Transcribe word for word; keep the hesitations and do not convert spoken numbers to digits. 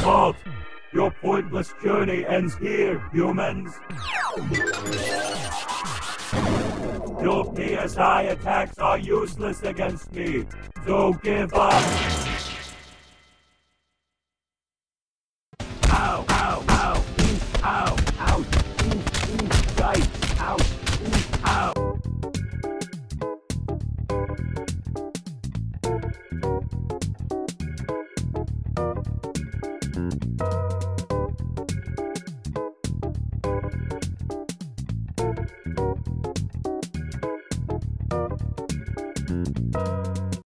fault. Your pointless journey ends here, humans. Your P S I attacks are useless against me, so give up. Ow, ow, ow, ooh, ow, ow, ooh, ooh, yikes, ow, ooh, ow.